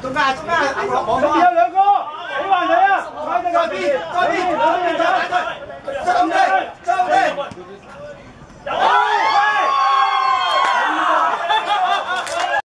中间，中间， 旁边有两个，你慢点啊！快点，快点，快点！